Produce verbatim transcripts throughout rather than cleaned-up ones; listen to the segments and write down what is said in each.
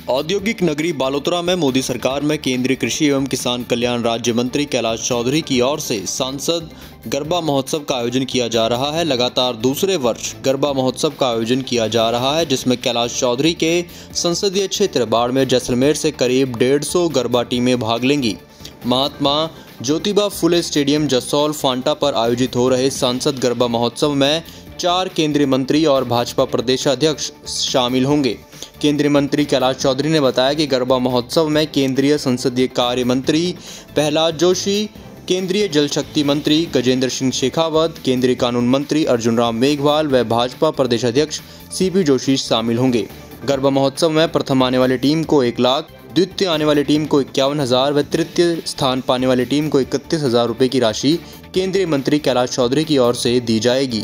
औद्योगिक नगरी बालोतरा में मोदी सरकार में केंद्रीय कृषि एवं किसान कल्याण राज्य मंत्री कैलाश चौधरी की ओर से सांसद गरबा महोत्सव का आयोजन किया जा रहा है। लगातार दूसरे वर्ष गरबा महोत्सव का आयोजन किया जा रहा है, जिसमें कैलाश चौधरी के संसदीय क्षेत्र बाड़मेर जैसलमेर से करीब डेढ़ सौ गरबा टीमें भाग लेंगी। महात्मा ज्योतिबा फुले स्टेडियम जसौल फांटा पर आयोजित हो रहे सांसद गरबा महोत्सव में चार केंद्रीय मंत्री और भाजपा प्रदेशाध्यक्ष शामिल होंगे। केंद्रीय मंत्री कैलाश चौधरी ने बताया कि गरबा महोत्सव में केंद्रीय संसदीय कार्य मंत्री प्रहलाद जोशी, केंद्रीय जल शक्ति मंत्री गजेंद्र सिंह शेखावत, केंद्रीय कानून मंत्री अर्जुन राम मेघवाल व भाजपा प्रदेशाध्यक्ष सीपी जोशी शामिल होंगे। गरबा महोत्सव में प्रथम आने वाली टीम को एक लाख, द्वितीय आने वाली टीम को इक्यावन हजार व तृतीय स्थान पाने वाली टीम को इकतीस हजार रुपये की राशि केंद्रीय मंत्री कैलाश चौधरी की ओर से दी जाएगी।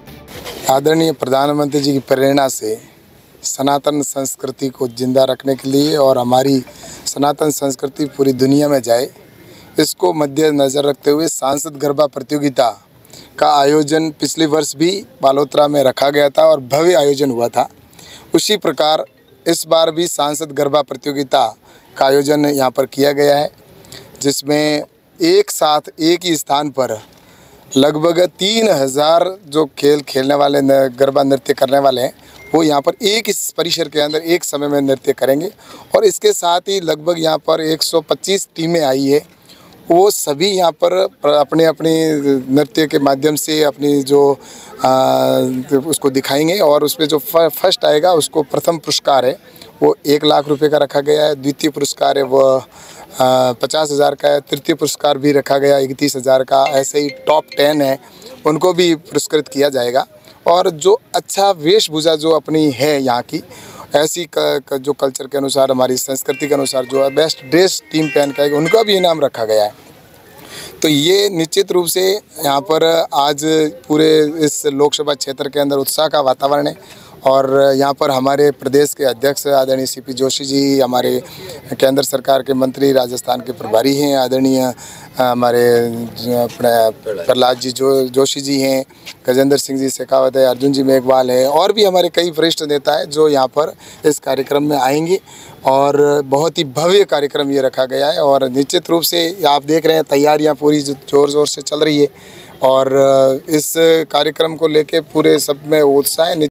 आदरणीय प्रधानमंत्री जी की प्रेरणा से सनातन संस्कृति को जिंदा रखने के लिए और हमारी सनातन संस्कृति पूरी दुनिया में जाए, इसको मद्देनज़र रखते हुए सांसद गरबा प्रतियोगिता का आयोजन पिछले वर्ष भी बालोतरा में रखा गया था और भव्य आयोजन हुआ था। उसी प्रकार इस बार भी सांसद गरबा प्रतियोगिता का आयोजन यहाँ पर किया गया है, जिसमें एक साथ एक ही स्थान पर लगभग तीन हज़ार जो खेल खेलने वाले गरबा नृत्य करने वाले हैं, वो यहाँ पर एक इस परिसर के अंदर एक समय में नृत्य करेंगे। और इसके साथ ही लगभग यहाँ पर एक सौ पच्चीस टीमें आई है, वो सभी यहाँ पर अपने अपने नृत्य के माध्यम से अपनी जो आ, उसको दिखाएंगे और उसमें जो फर्स्ट आएगा उसको प्रथम पुरस्कार है वो एक लाख रुपए का रखा गया है, द्वितीय पुरस्कार है वो पचास हज़ार का है, तृतीय पुरस्कार भी रखा गया इकतीस हज़ार का। ऐसे ही टॉप टेन है उनको भी पुरस्कृत किया जाएगा। और जो अच्छा वेशभूषा जो अपनी है यहाँ की, ऐसी क, क, जो कल्चर के अनुसार हमारी संस्कृति के अनुसार जो बेस्ट ड्रेस टीम पहन के आएगी उनका भी इनाम रखा गया है। तो ये निश्चित रूप से यहाँ पर आज पूरे इस लोकसभा क्षेत्र के अंदर उत्साह का वातावरण है। और यहाँ पर हमारे प्रदेश के अध्यक्ष आदरणीय सीपी जोशी जी, हमारे केंद्र सरकार के मंत्री, राजस्थान के प्रभारी हैं आदरणीय हमारे प्रहलाद जी जो जोशी जी हैं, गजेंद्र सिंह जी शेखावत है, अर्जुन जी मेघवाल है, और भी हमारे कई वरिष्ठ नेता हैं जो यहाँ पर इस कार्यक्रम में आएंगे। और बहुत ही भव्य कार्यक्रम ये रखा गया है और निश्चित रूप से आप देख रहे हैं तैयारियाँ पूरी ज़ोर ज़ोर से चल रही है और इस कार्यक्रम को लेके पूरे सब में उत्साह है।